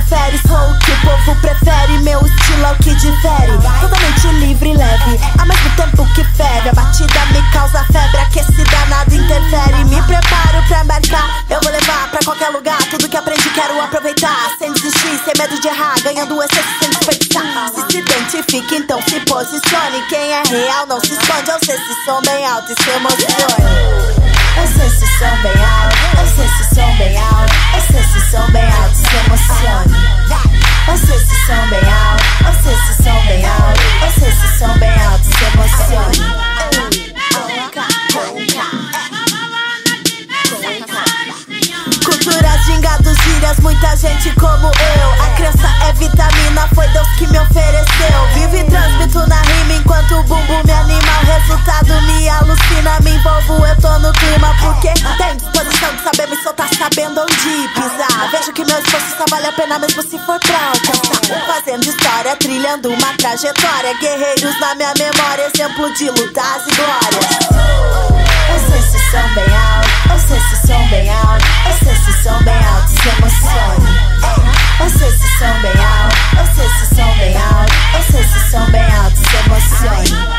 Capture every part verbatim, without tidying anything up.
confere, sou o que o povo prefere. Meu estilo é o que difere, totalmente livre e leve, ao mesmo tempo que ferve. A batida me causa febre, aquecida nada interfere. Me preparo pra embarcar, eu vou levar pra qualquer lugar. Tudo que aprendi quero aproveitar, sem desistir, sem medo de errar, ganhando essência sem desperdiçar. Se se identifica, então se posicione. Quem é real não se esconde, eu sei se som bem alto e se emocione. Eu sei se som bem alto, eu sei se som bem alto, eu sei se som bem alto, se emocione. Eu sei se som bem alto, eu sei se som bem alto, eu sei se som bem alto, se emocione. Culturas, gingados, gírias, muita gente como eu. A crença é vitamina, foi Deus que me ofereceu. Vivo e transmito na rima enquanto o bumbum me anima. O resultado me alucina, me envolvo, eu tô no clima. Porque tem disposição de saber me soltar, sabendo onde pisar. Vejo que meu esforço só vale a pena mesmo se for pra alcançar. Fazendo história, trilhando uma trajetória. Guerreiros na minha memória, exemplo de lutas e glórias. Eu sei se som bem alto, eu sei se som bem alto, eu sei se som bem alto, se emocione. Eu sei se som bem alto, eu sei se som bem alto, eu sei se som bem alto, se emocione.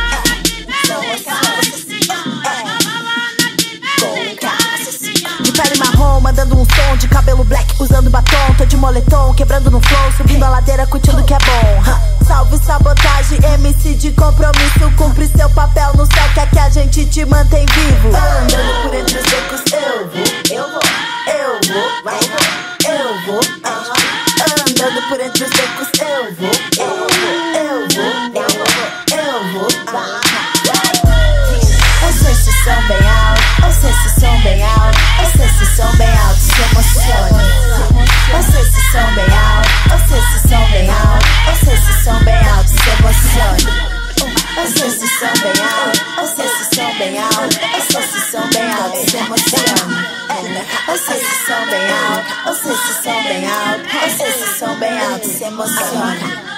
De pele marrom, mandando um som, de cabelo black, usando batom. Tô de moletom, quebrando no flow, subindo a ladeira, curtindo que é bom. Salve sabotagem, M C de compromisso, cumpre seu papel no céu, quer que a gente te mantém vivo. Andando por entre os becos, eu vou, eu vou, eu vou, vai, eu vou. Andando por entre os becos, eu vou, eu vou, eu vou, eu vou, eu vou. Eu sei se som bem alto, eu sei se som bem alto, eu sei se som bem alto, se emocione. Eu sei se som bem alto, eu sei se som bem alto, eu sei se som bem alto, se emocione. Eu sei se som bem alto, eu sei se som bem alto, eu sei se som bem alto, se emocione. Eu sei se som bem alto, eu sei se som bem alto, eu sei se som bem alto, se emocione.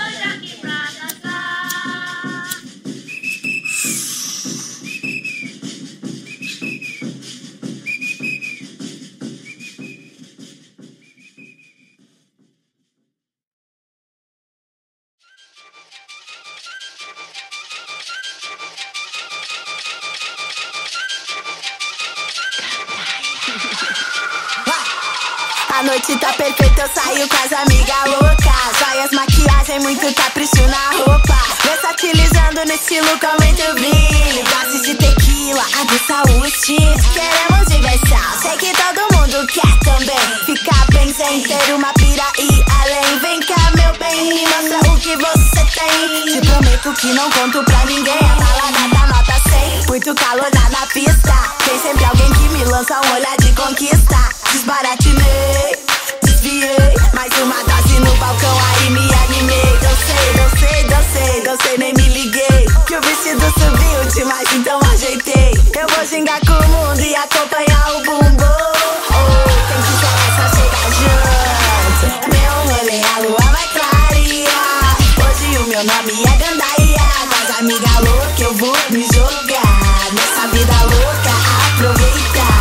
A noite tá perfeita, eu saio com as amigas loucas. Joias, maquiagem, muito capricho na roupa. Versatilizando no estilo com muito brilho. Doses de tequila, aguça o estilo. Queremos diversão, sei que todo mundo quer também. Ficar bem sem ter uma pira e além. Vem cá meu bem, me mostra o que você tem. Te prometo que não conto pra ninguém. A balada da nota cem, muito calor na pista. Tem sempre alguém que me lança um olhar de conquista. Desbaratinei, desviei, mais uma dose no balcão, aí me animei. Dancei, dancei, dancei, dancei, nem me liguei que o vestido subiu demais, então ajeitei. Eu vou gingar com o mundo e acompanhar o bumbum. Oh, quem quiser essa chega junto. Meu rolê, a lua vai clarear. Hoje o meu nome é Gandaia. Com as amigas loucas eu vou me jogar nessa vida louca, aproveitar.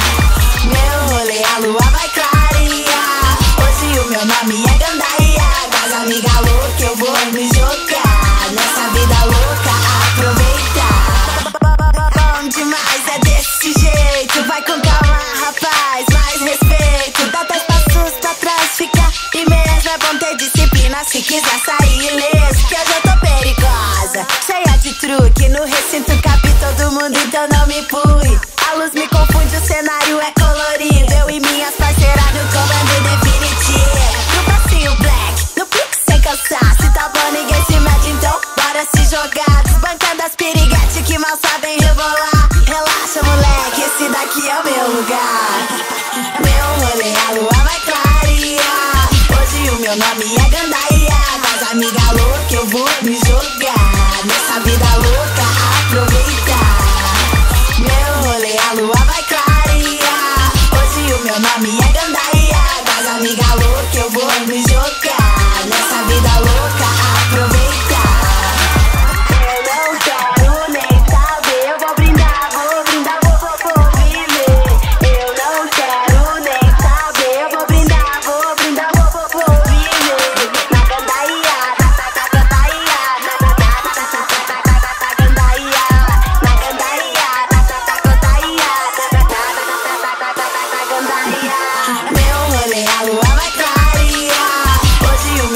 A lua vai clarear. Hoje o meu nome é Gandaia. Com as amigas loucas eu vou me jogar nessa vida louca, aproveitar. Bom demais, é desse jeito. Vai com calma, rapaz, mais respeito. Dá dois passos pra trás, fica imerso. É bom ter disciplina se quiser sair ileso. Que eu já tô perigosa, cheia de truque. No recinto cabe todo mundo, então não me empurre. A luz me confunde, o cenário é colorido. Eu e minhas parceiras no comando definitivo. No passinho black, no pique sem cansar. Se tá bom ninguém se mete, então bora se jogar. Desbancando as piriguetes que mal sabem rebolar. Relaxa moleque, esse daqui é o meu lugar. Meu rolê, a lua vai clarear. Hoje o meu nome é Gandaia. Com as amigas loucas eu vou me jogar nessa vida louca, aproveitar. Meu rolê, a lua vai clarear. Hoje o meu nome é Gandaia. Com as amigas loucas eu vou me jogar nessa vida louca, aproveitar. Eu não quero nem saber, eu vou brindar, vou brindar, vou, vou, vou viver. Eu não quero nem saber, eu vou brindar, vou brindar, vou, vou, vou viver.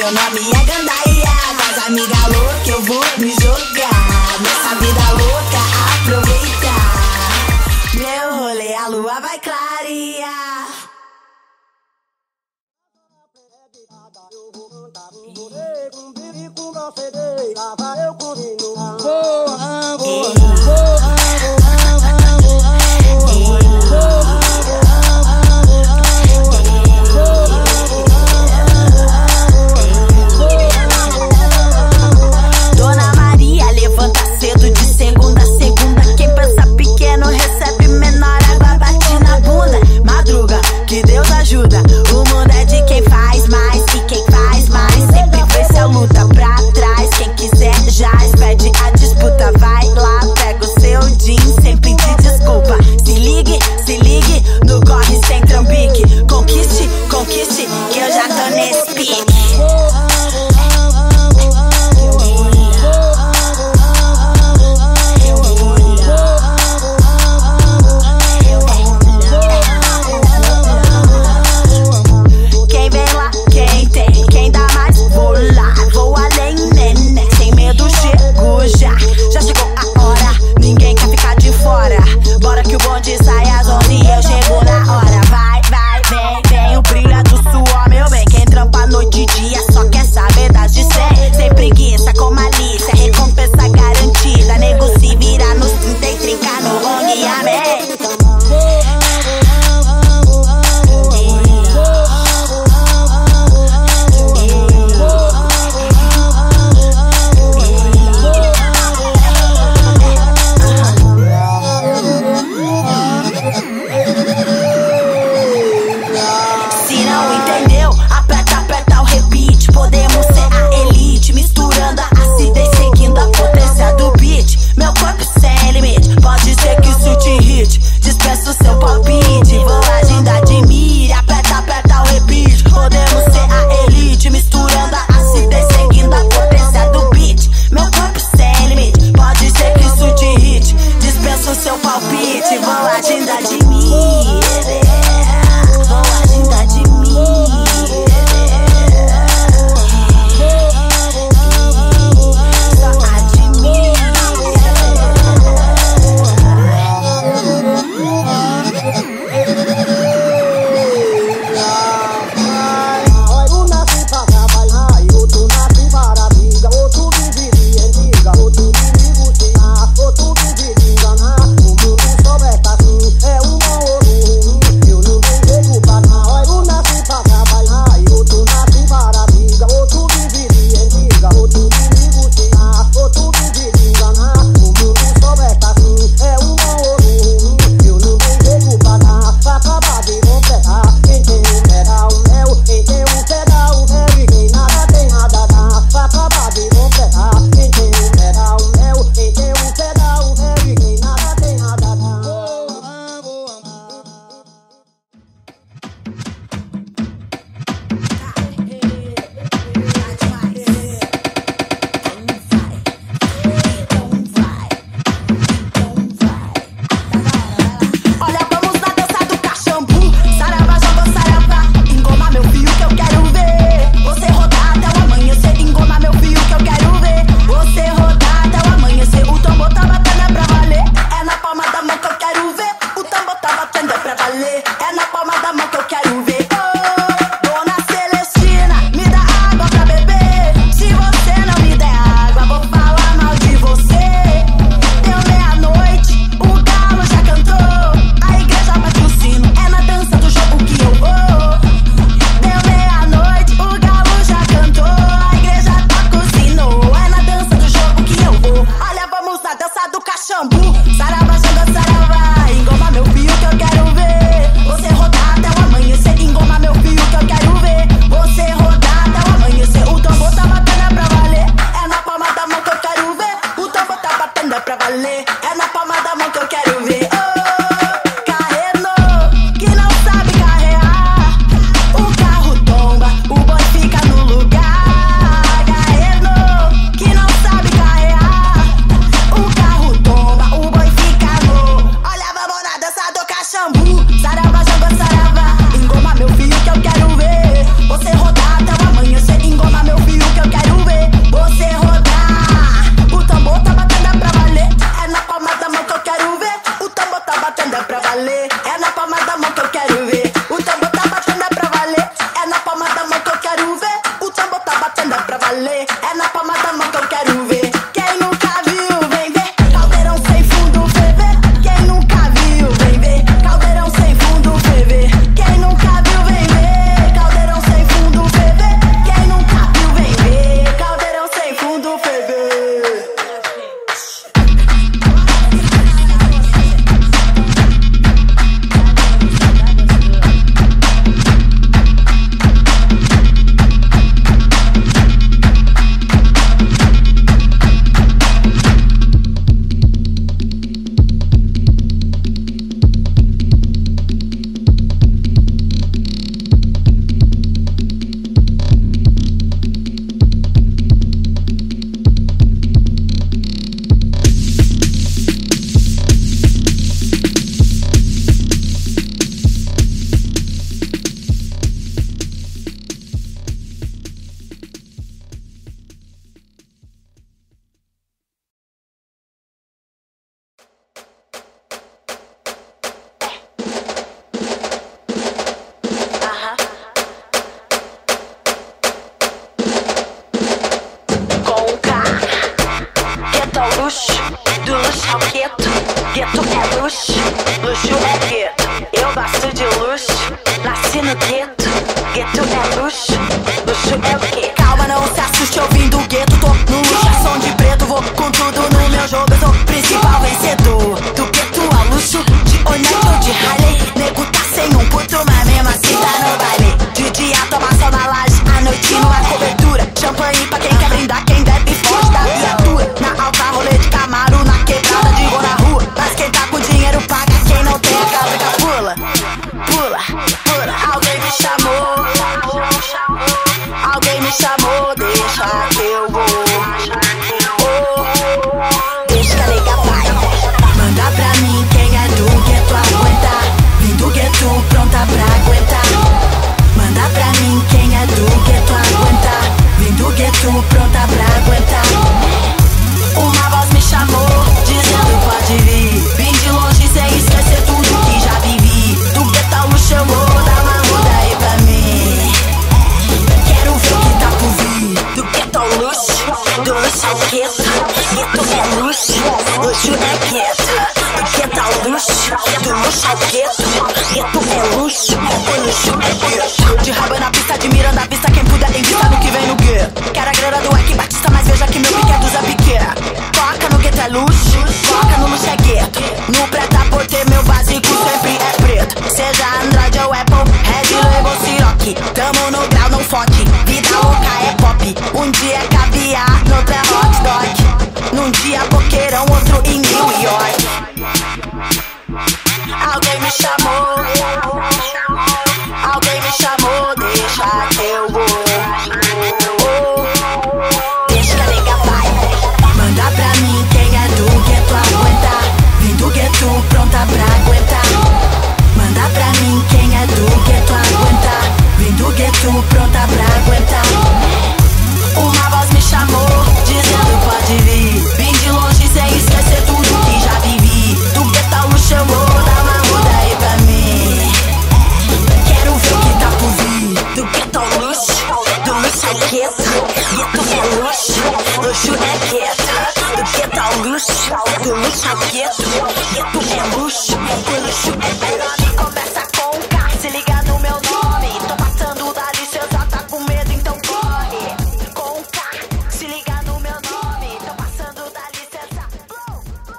meu nome é Gandaia. Com as amigas loucas eu vou me jogar nessa vida louca, aproveitar. Meu rolê, a lua vai clarear. Boa, boa, Dona Maria levanta cedo de segunda a segunda. Quem pensa pequeno recebe menor, água bate na bunda. Madruga, que Deus ajuda. O mundo é de quem faz mais, e quem faz mais sempre vence a luta pra trás. Quem quiser já pede rolê. É na palma da mão que eu quero ver. Quem nunca viu, vem ver. Caldeirão sem fundo, ferver. Quem nunca viu, vem ver. Caldeirão sem fundo, ferver. Quem nunca viu, vem ver. Caldeirão sem fundo, ferver. Quem nunca viu, vem ver. Caldeirão sem fundo, ferver. Do luxo ao gueto, gueto é luxo, luxo é gueto. Eu gosto de luxo, nasci no gueto, gueto é luxo, luxo é o quê? Calma, não se assuste ouvindo o gueto, tô no luxo, é som de preto, vou com tudo no meu jogo, eu sou o principal vencedor. Do gueto ao luxo, de Onete ou de Harley, nego tá sem um puto, mas mesmo assim tá no baile. De dia toma sol na laje, à noite numa cobertura, champanhe pra quem quer brindar, quem bebe foge da viatura. Na alta rolê de Camaro, na quebrada de gol na rua. Mas quem tá com dinheiro paga, quem não tem a casa que pula. Pula, pula, alguém me chamou. Alguém me chamou, deixa que eu vou. Oh, deixa que a nega vai. Manda pra mim quem é do gueto aguenta. Vim do gueto pronta pra aguentar. Manda pra mim quem é do gueto aguenta. Vim do gueto pronta pra aguentar. Uma voz me chamou, dizendo pode vir. Vim de longe sem esquecer tudo que já vivi. Do gueto ao luxo eu vou dar uma muda aí pra mim. Quero ver o que tá por vir. Do gueto ao luxo, do luxo ao gueto. Gueto é luxo, luxo é gueto. Do gueto ao luxo, do luxo ao gueto. Gueto é luxo, o luxo é gueto. De raba na pista, admirando a vista, quem puder invista no que vem no gueto. Quero a grana do Ike Batista, mas veja que meu pique é do Zé Piqueira. Toca no gueto é luxo, toca no luxo é gueto. No preta por ter meu básico sempre é preto. Seja Android ou Apple, Red Label, Ciroc. Tamo no grau, não foque, vida louca é pop. Um dia é caviar, no outro é hot dog. Num dia boqueirão, outro em New York. Alguém me chamou. Alguém me chamou, deixa que eu vou. Oh, deixa que a nega vai. Manda pra mim quem é do gueto aguenta. Vim do gueto pronta pra aguentar. Manda pra mim quem é do gueto aguenta. Vim do gueto pronta pra aguentar. Uma voz me chamou, dizendo pode vir. Vim de longe sem esquecer tudo que já vivi. Do gueto ao luxo eu vou dar uma muda aí pra mim. Quero ver o que tá por vir. Do gueto ao luxo, do luxo ao gueto. Gueto é luxo, luxo é gueto. Do gueto ao luxo, do luxo ao gueto. Gueto é luxo, o luxo é gueto. Começa com K, se liga no meu nome. Tô passando da licença, tá com medo, então corre. Com K, se liga no meu nome. Tô passando da licença. Blow, blow,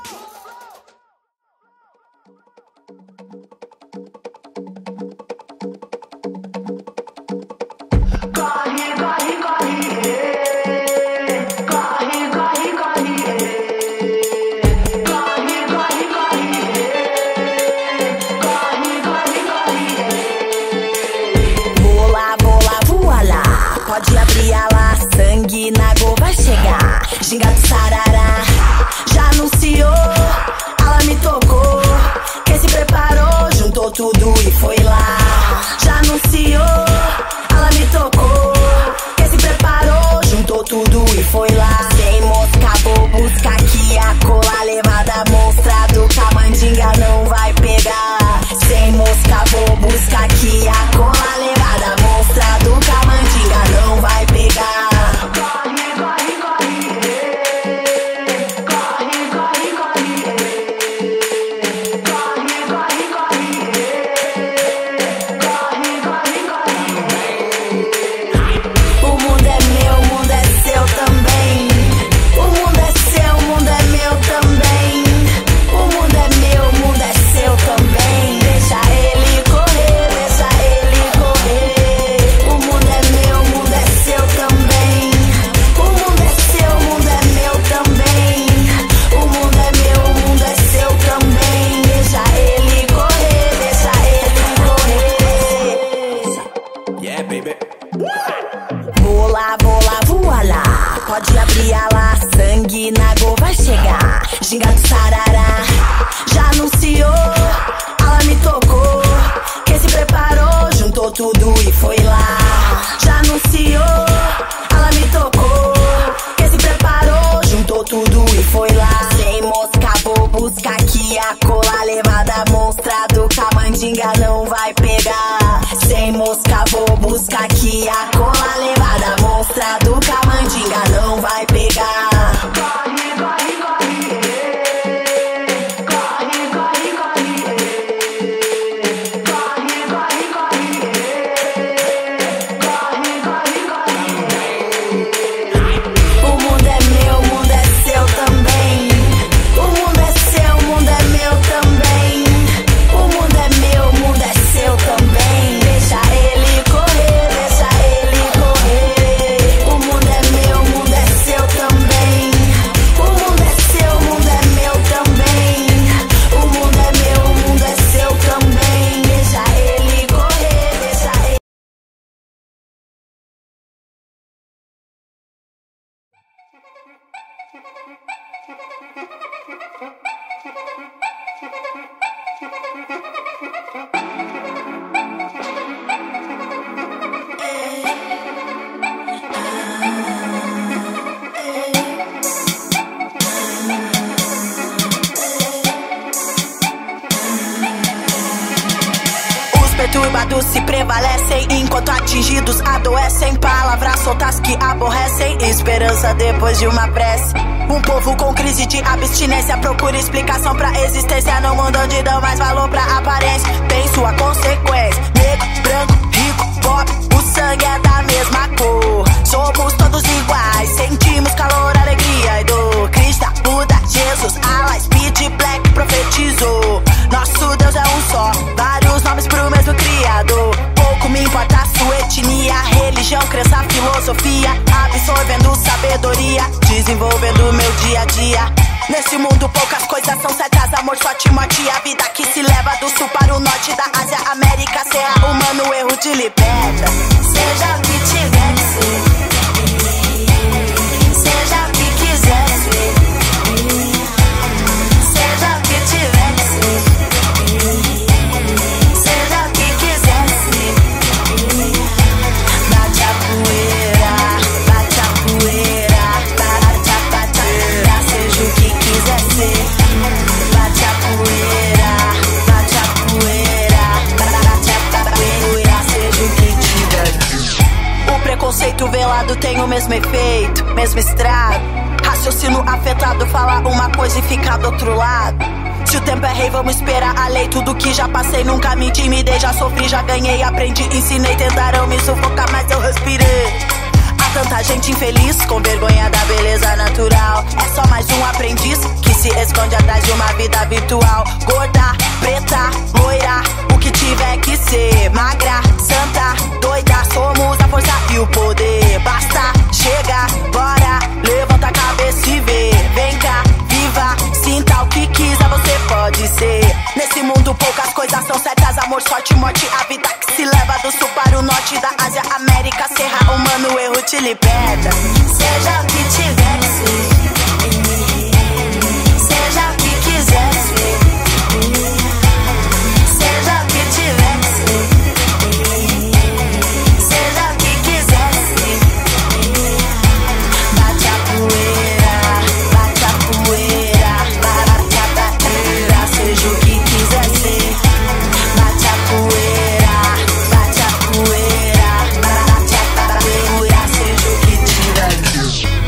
blow. Corre, corre, corre, eh. Corre, corre, corre, eh. Corre, corre, corre, eh. Corre, corre, corre, eh. Vou lá, vou lá, voa lá. Pode abrir ela, sangue na go vai chegar. Gingado sarará, já anunciou. Ela me tocou, quem se preparou, juntou tudo e foi lá. Já anunciou, ela me tocou, quem se preparou, juntou tudo e foi lá. Sem mosca, vou buscar aqui a cola levada, mostrado que a mandinga não vai pegar. Sem mosca, vou buscar aqui a cola levada, mostrado que a mandinga não vai pegar. Pode abrir ala, sangue na go vai chegar. Gingado sarará, já anunciou, ela me tocou. Quem se preparou, juntou tudo e foi lá. Já anunciou, ela me tocou. Quem se preparou, juntou tudo e foi lá. Sem mosca, vou buscar aqui a cola. Levada monstra do que a mandinga não vai pegar. Sem mosca, vou buscar aqui a cola. Levada monstra do que a mandinga não vai pegar. Corre, corre, corre, corre, corre, corre, corre, corre, corre, corre, corre. O mundo é meu, o mundo é seu também. O mundo é seu, o mundo é meu também. O mundo é meu, o mundo é seu também. Deixa ele correr, deixa ele correr. O mundo é meu, o mundo é seu também. O mundo é seu, o mundo é meu também. O mundo é meu, o mundo é seu também. Deixa ele correr, deixa ele. Os perturbados se prevalecem, enquanto atingidos adoecem. Palavras soltas que aborrecem, esperança depois de uma prece. Um povo com crise de abstinência procura explicação pra existência. Num mundo onde dão mais valor pra aparência, tem sua consequência. Negro, branco, rico, pobre, o sangue é da mesma cor. Somos todos iguais, sentimos calor, alegria e dor. Cristo, Buda, Jesus, Allah, Speed, Black profetizou. Nosso Deus é um só, vários nomes pro mesmo Criador. Pouco me importa a sua etnia, religião, crença, filosofia. Absorvendo sabedoria, desenvolvendo meu dia a dia. Nesse mundo poucas coisas são certas, amor, sorte, morte. A vida que se leva do sul para o norte, da Ásia, América, Serra, humano, erro te liberta. Seja o que tiver que ser, seja o que quiser ser, seja o que tiver que ser, seja o que quiser ser. Bate a poeira, bate a poeira, bate a poeira, seja o que quiser ser. Bate a poeira, bate a poeira, bate a poeira, seja o que tiver. O preconceito velado tem o mesmo efeito, mesmo estrago. Raciocínio afetado, fala uma coisa e fica do outro lado. Se o tempo é rei, vamos esperar a lei. Tudo que já passei, nunca me intimidei. Já sofri, já ganhei, aprendi, ensinei. Tentaram me sufocar, mas eu respirei. Há tanta gente infeliz, com vergonha da beleza natural. É só mais um aprendiz que se esconde atrás de uma vida virtual. Gorda, preta, loira, o que tiver que ser. Magra, santa, doida, somos a força e o poder. Basta, chega, bora, levanta a cabeça e vê. Vem cá, viva, sinta o que quiser, você pode ser. Nesse mundo poucas coisas são certas, amor, sorte, morte. A vida que se leva do sul para o norte, da Ásia, América, Serra, humano, erro te liberta. Seja o que tiver que ser, seja o que quiser ser, seja o que tiver que ser, seja o que quiser ser. Bate a poeira, bate a poeira, bate a poeira, seja o que quiser ser. Bate a poeira, bate a poeira, bate a poeira, seja o que tiver que ser.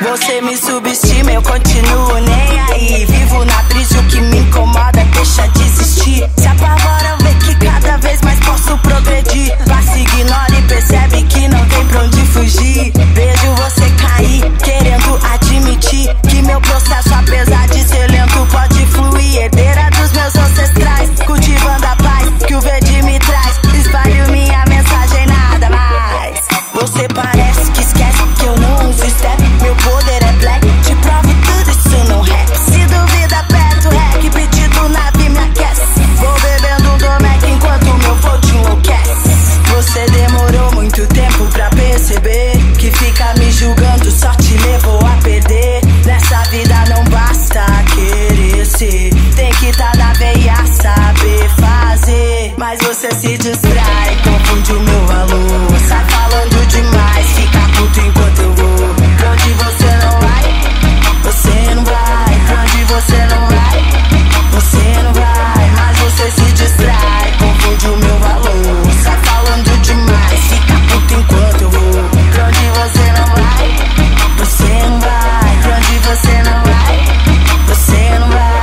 Você me subestima, eu continuo nem aí. Vivo na brisa, o que me incomoda deixa de existir. Se apavora ver que cada vez mais posso progredir. Passa, ignora e percebe que não tem pra onde fugir. Vejo você cair, querendo admitir que meu processo, apesar de ser lento, pode fluir. Herdeira dos meus ancestrais, cultivando a paz que o verde me traz. Espalho minha mensagem, nada mais. Você parece que esquece que eu não uso step. Meu poder é black, te provo tudo isso no rap. Se duvida, aperta o rec, pedido nave me aquece. Vou bebendo um Domec enquanto meu flow te enlouquece. Você demorou muito tempo pra perceber que fica me julgando só te levou a perder. Nessa vida não basta querer ser, tem que tá na veia, saber fazer. Mas você se distrai, confunde o meu valor. Sai falando demais, fica puto enquanto eu vou. Pra onde você não vai, você não vai. Pra onde você não vai, você não vai. Mas você se distrai, confunde o meu valor. Sai falando demais, fica puto enquanto eu vou. Pra onde você não vai, você não vai. Pra onde você não vai, você não vai.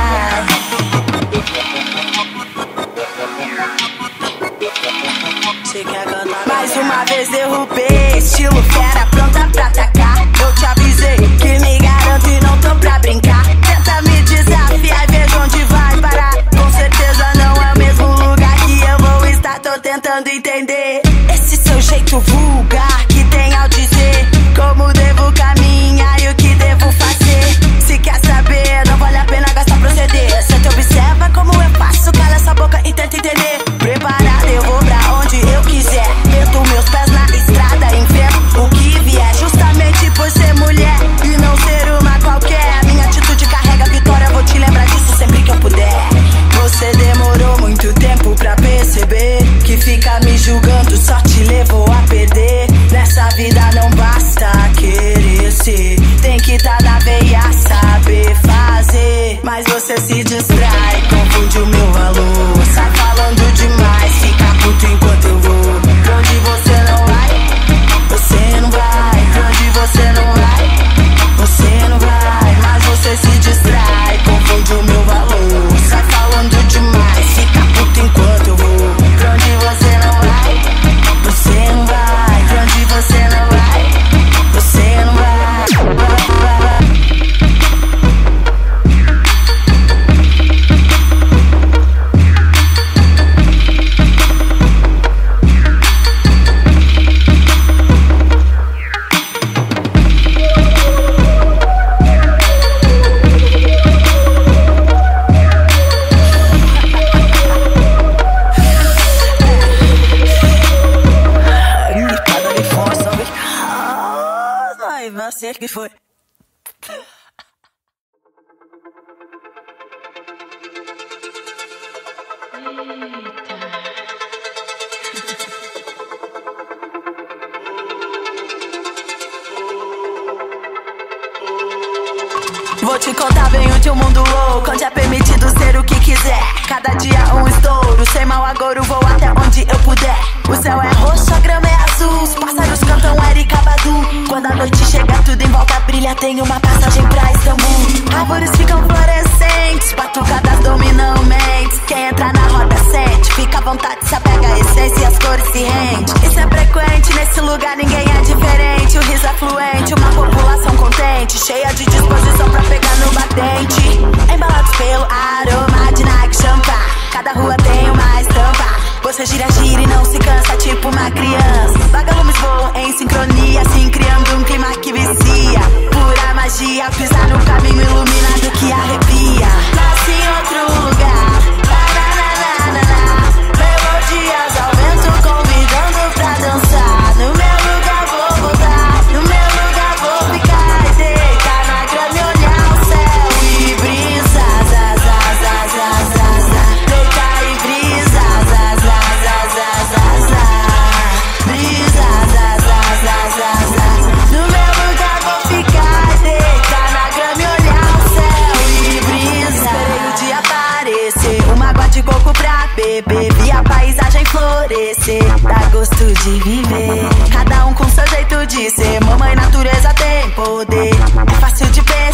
Mais uma vez derrubei, estilo fera, pronta pra atacar. Eu te avisei que me garanto e não tô pra brincar. Tenta me desafiar e veja onde vai parar. Com certeza não é o mesmo lugar que eu vou estar, tô tentando entender esse seu jeito vulgar que tem ao dizer como devo caminhar e o que devo fazer. Se quer saber, não vale a pena gastar proceder. Cê te observa como eu faço, cala essa boca e tenta entender. Preparado, eu vou pra onde eu quiser. Meto meus pés na estrada, enfrento o que vier. Justamente por ser mulher e não ser uma qualquer. A minha atitude carrega vitória, vou te lembrar disso sempre que eu puder. Você demorou muito tempo pra perceber que fica me julgando só te levou a perder. Nessa vida não basta querer ser, tem que tá na veia, saber fazer. Mas você se distrai, confunde o meu valor. Sai falando demais, fica puto enquanto eu vou. Pra onde você não vai, você não vai. Pra onde você não vai, você não vai. Mas você se distrai, confunde o meu valor. Sai falando demais, fica puto enquanto eu vou. Pra onde você não vai, você não vai. Pra onde você não vai, você não vai. Você que foi. Vou te contar bem o de um mundo louco, onde é permitido ser o que quiser. Cada dia um estouro, sem mau agouro vou até onde eu puder. O céu é roxo, a grama é azul, os pássaros cantam Erika Badu. Quando a noite chega tudo em volta brilha, tem uma passagem pra Istambul. Árvores ficam florescentes, batucadas dominam mentes. Quem entra na roda sente, fica à vontade, se apega a essência e as cores se rende. Isso é frequente, nesse lugar ninguém é diferente. O riso é fluente, uma população contente, cheia de disposição pra pegar no batente. Embalados pelo aroma de Nike Champa, cada rua tem uma estampa. Você gira, gira e não se cansa, tipo uma criança. Vagalumes voam em sincronia, assim criando um clima que vicia. Pura magia, pisar no caminho iluminado que arrepia. Nasce em outro lugar, na-na-na-na-na. Melodias ao vento convidando pra dançar. No meu lugar vou voltar, no meu lugar vou ficar e deitar na grama e olhar o céu e brisa, za, za, za, za, za, za. Deitar e brisa, za, za, za, za, za, za. Brisa, za, za, za, za, za. No meu lugar vou ficar e deitar na grama e olhar o céu e brisa. Esperei o dia aparecer, uma água de coco pra beber. Vi a paisagem florescer, dá gosto de viver. Cada um com seu jeito de ser, mamãe natureza tem poder. É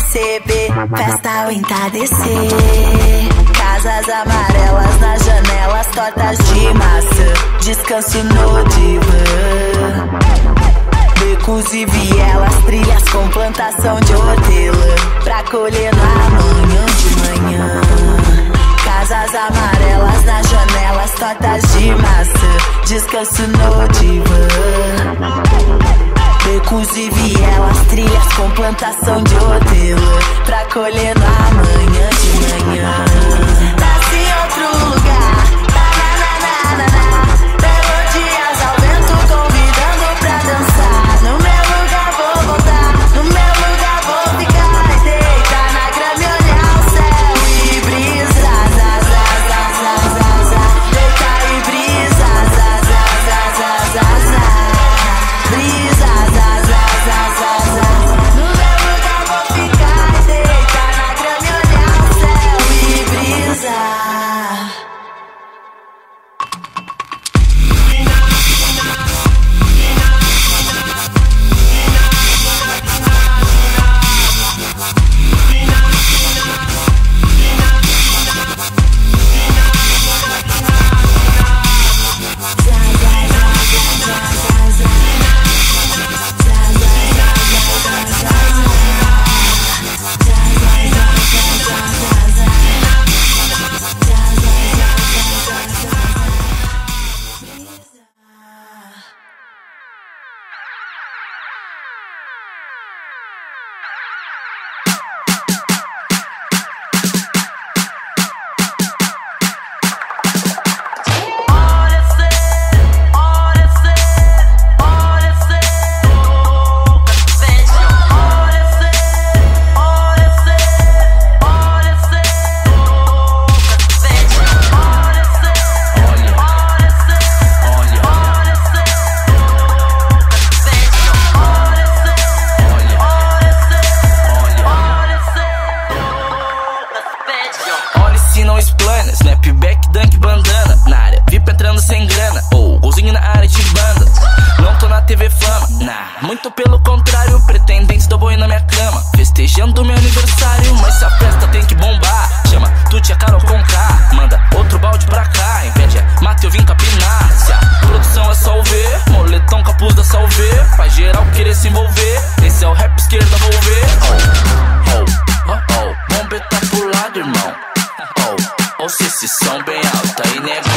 receber, festa ao entardecer. Casas amarelas nas janelas, tortas de maçã, descanso no divã. Becos e vielas, trilhas com plantação de hortelã, pra colher na manhã de manhã. Casas amarelas nas janelas, tortas de maçã, descanso no divã. Becos e vielas, trilhas com plantação de hortelã, pra colher na manhã de manhã. Nasci em outro lugar, na na na na na, melodias ao vento convidando pra dançar. No meu lugar vou voltar, no meu lugar vou ficar e deitar na grama e olhar o céu e brisar, za za za za za za, deitar e brisar, za za za za za za, brisar, za za za za za. No meu lugar vou ficar e deitar na grama e olhar o céu e brisar. Muito pelo contrário, pretendentes do boi na minha cama, festejando meu aniversário, mas se a festa tem que bombar, chama Tuti a Carol com K, manda outro balde pra cá, inveja, mata eu vim capinar. Se a produção é só o ver, moletom capuz da Salve, faz geral querer se envolver, esse é o rap esquerda, vou ver. Oh, oh, oh, oh, bomba tá pro lado, irmão. Oh, ou se esse som bem alto aí, nego.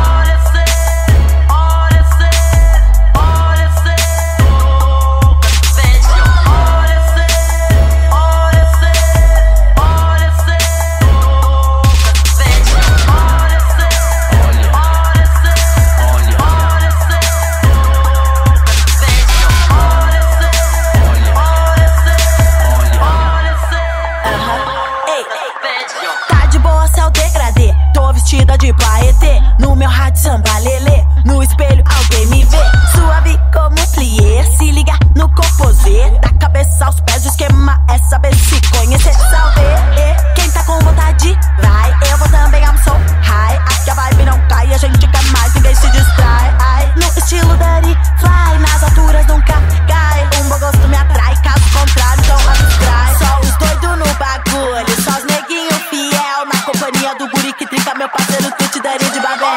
De paetê, no meu rádio samba lelê, no espelho alguém me vê, suave como plié, se liga no composê, da cabeça aos pés o esquema é saber se conhecer, salve, e, quem tá com vontade, vai, eu vou também, I'm so high, aqui a vibe não cai, a gente quer mais, ninguém se distrai, ai, no estilo Daddy, fly, nas alturas nunca cai, um bom gosto me atrai, caso contrário, então abstrai, só os doidos no bagulho, só os neguinho fiel, na companhia do guri que trinca meu parceiro Tuti Dari de Babel.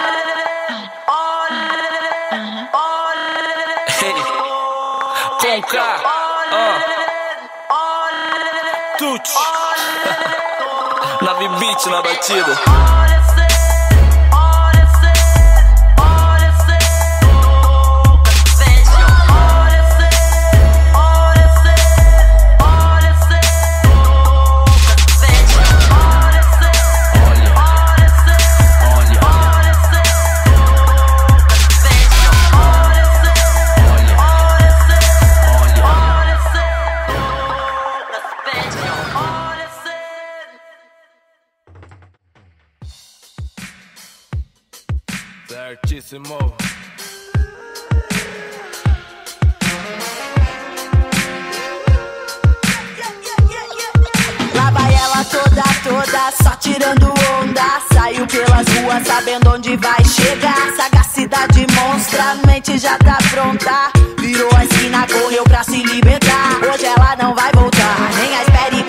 Hey, com K, uh. Tuti Nave Beat na batida. Certíssimo. Lá vai ela toda, toda, só tirando onda. Saiu pelas ruas sabendo onde vai chegar. Sagacidade monstra, mente já tá pronta. Virou a esquina, correu pra se libertar. Hoje ela não vai voltar, nem a espere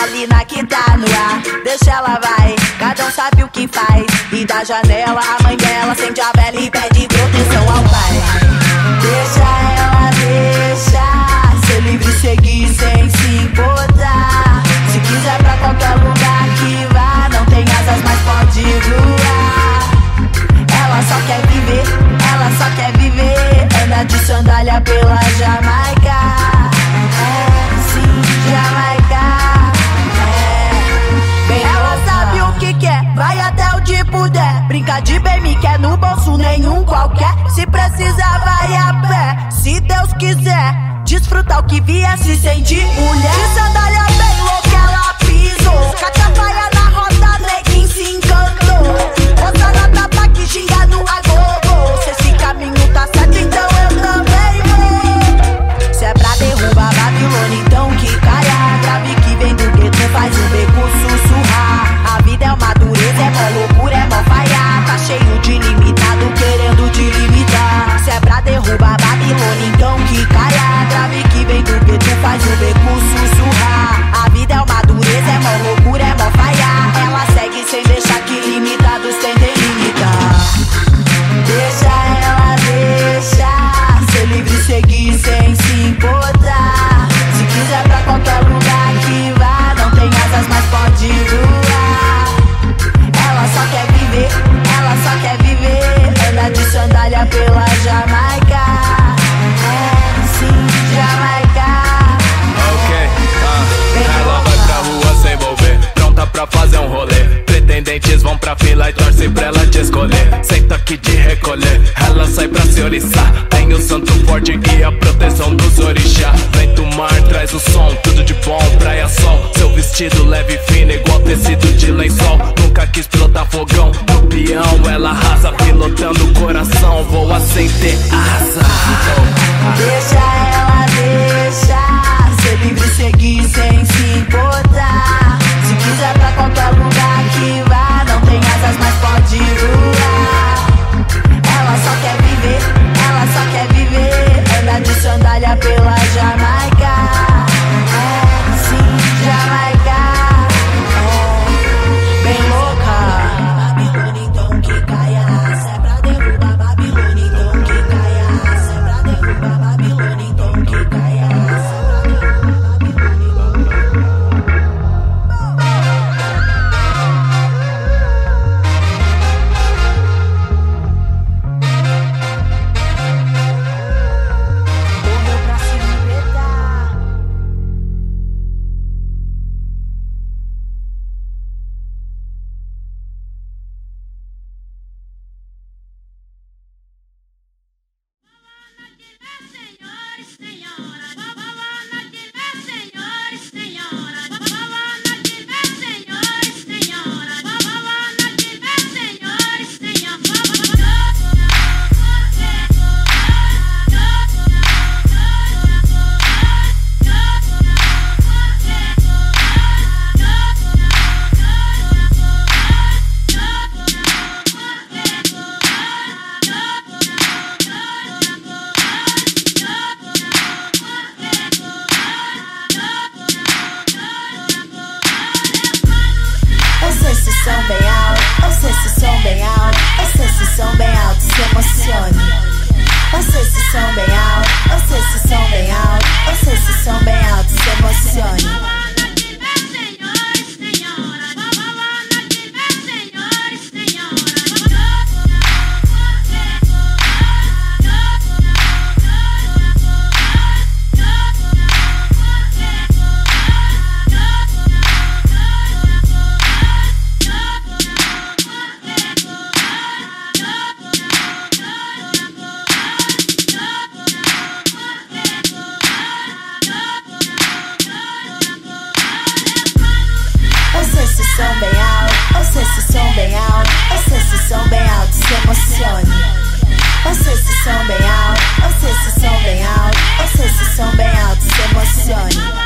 adrenalina que tá no ar. Deixa ela vai, cada um sabe o que faz. E da janela a mãe dela acende a vela e pede proteção ao pai. Deixa ela, deixa ser livre, seguir sem se importar. Se quiser pra qualquer lugar que vá, não tem asas, mas pode voar. Ela só quer viver, ela só quer viver. Anda de sandália pela Jamaica. É, sim, Jamaica. É, bem ela louca. Sabe o que quer, vai até onde puder. Brinca de bem, me quer no bolso nenhum qualquer. Se precisar vai a pé, se Deus quiser. Desfrutar o que vier, se sentir mulher. De sandália bem louca ela pisou. Catafaia na roda, neguinho se encantou. Ouça na tapa que xinga no agogo. Se esse caminho tá certo, então eu também vou. Se é pra derrubar Babilônia, então que caia. Grave que vem do gueto, faz um beco sussurrar. A vida é uma dureza, é mó loucura, é mó falha. Tá cheio de limitado, querendo te limitar. Se é pra derrubar Babilônia, então que caia. Grave que vem do gueto, faz um beco sussurrar. A vida é uma dureza, é mó loucura, é mó falha. Ela segue sem deixar que limitados tentem limitar. Deixa ela, deixa ser livre, seguir sem se importar. Se quiser pra qualquer lugar que vá, não tem asas, mas pode voar. Ela só quer viver, ela só quer viver. Anda de sandália pela Jamaica. É, sim, Jamaica. Ok, ah, ela vai pra rua sem envolver, pronta pra fazer um rolê. Pretendentes vão pra fila e torcem pra ela te escolher. Senta aqui de recolher, ela sai pra se oriçar. Tem o santo forte e a proteção dos orixá. Vento, mar, traz o som, tudo de bom, praia, sol. Seu vestido leve e fino, igual tecido de lençol. Nunca quis pilotar fogão, no peão ela arrasa. Pilotando o coração, voa sem ter asa. Deixa ela, deixa ser livre, seguir sem se importar. Se quiser pra qualquer lugar que vá, não tem asas, mas pode voar. Ela só quer viver, ela só quer viver. Anda de sandália pela Jamaica. É, sim, Jamaica. É, bem louca. Babilônia, então que caia. Se é pra derrubar Babilônia, então que caia. Se é pra derrubar Babilônia, então que caia. Se é pra derrubar Babilônia. Correu pra se libertar. Senhores, senhoras, boa noite, senhores, senhoras, boa noite, senhores, senhoras, boa noite, senhores, Vocês se são bem alto, vocês se são bem alto, vocês se são bem alto, se emocione. Vocês se são bem alto, vocês se são bem alto, vocês se são bem alto, se emocione. Vocês se são bem alto, vocês se são bem alto, vocês se são bem alto, se emocione. Vocês se são bem alto, vocês se são bem alto, vocês se são bem alto, se emocione.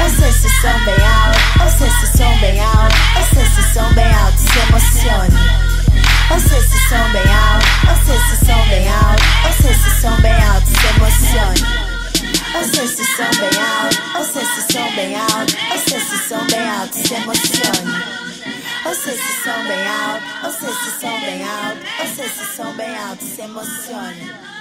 Ouça esse som bem alto, ouça esse som bem alto, ouça esse som bem alto, se emocione. Ouça esse som bem alto, ouça esse som bem alto, ouça esse som bem alto, se emocione. Ouça esse som bem alto, ouça esse som bem alto, ouça esse som bem alto, se emocione. Ouça esse som bem alto, ouça esse som bem alto, ouça esse som bem alto, se emocione.